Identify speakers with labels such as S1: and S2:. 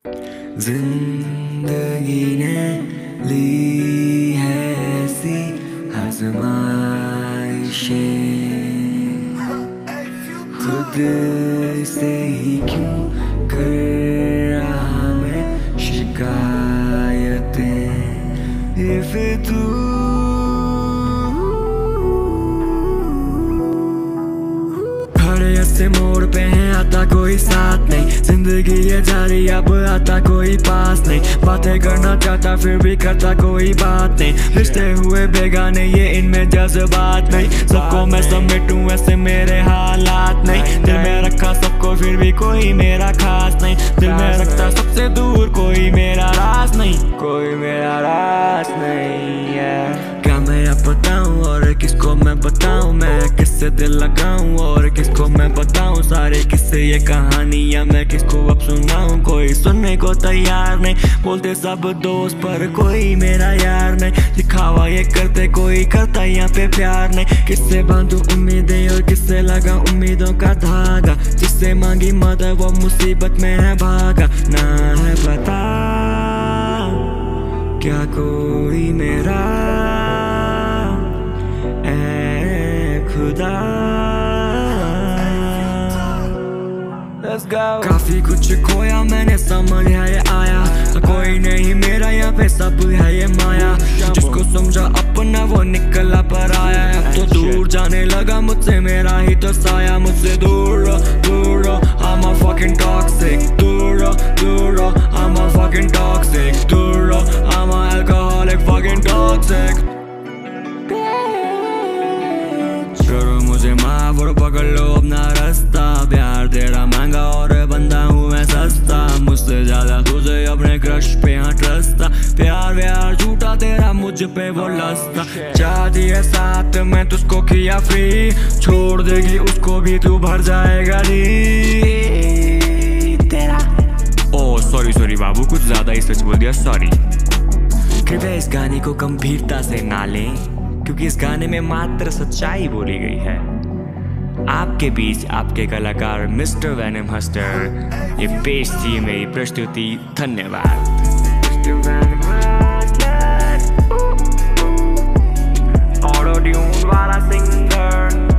S1: जिंदगी ने ली है ऐसी आजमाइशें, खुद से ही क्यों कर रहा मैं शिकायतें। If तू ऐसे मोड़ पे है, आता कोई साथ नहीं, जिंदगी ये जारी अब आता कोई पास नहीं। बातें करना चाहता फिर भी करता कोई बात नहीं, रिश्ते हुए बेगाने ये इनमें जज्बात नहीं। सबको मैं समेटूं ऐसे मेरे हालात नहीं, दिल में रखा सबको फिर भी कोई मेरा खास नहीं। दिल में रखता सबसे दूर कोई मेरा राज नहीं, कोई मेरा राज नहीं है। क्या मैं अब बताऊं और किसको मैं बताऊं, मैं किससे दिल लगाऊं और किसको मैं बताऊं सारे किस्से ये कहानियां मैं किसको अब सुनाऊं। कोई सुनने को तैयार नहीं, बोलते सब दोस्त पर कोई मेरा यार नहीं। दिखावा ये करते कोई करता यहाँ पे प्यार नहीं, किससे बांधू उम्मीदें और किससे लगा उम्मीदों का धागा। जिससे मांगी मदद वो मुसीबत में है भागा, ना है पता क्या कोई मेरा खुदा। काफी कुछ खोया मैंने समझ है ये आया, कोई नहीं मेरा यहाँ पे सब है ये माया। जिसको समझा अपना वो निकला पर आया, अब तो दूर जाने लगा मुझसे मेरा ही तो साया। मुझसे दूर दूर I'm a fucking toxic, दूर दूर I'm a fucking toxic, दूर I'm a alcoholic fucking toxic। करो मुझे माफ और पकड़ लो अपना रास्ता, प्यार तेरा महंगा और बंदा हूँ मैं सस्ता। मुझसे ज्यादा तुझे अपने क्रश पे हाँ ट्रस्टा, प्यार व्यार झूठा तेरा मुझ पे वो लस्ता। चाहती है साथ मैं तुझको किया फ्री, छोड़ देगी उसको भी तू भर जाएगा नी तेरा।
S2: ओ सॉरी बाबू, कुछ ज्यादा ही सच बोल दिया, सॉरी।
S1: कृपया इस गाने को गंभीरता से ना लें, क्योंकि इस गाने में मात्र सच्चाई बोली गई है। आपके बीच आपके कलाकार मिस्टर वैनम हस्टर, ये पेश थी मेरी प्रस्तुति। धन्यवाद। ऑटो ट्यून वाला सिंगर।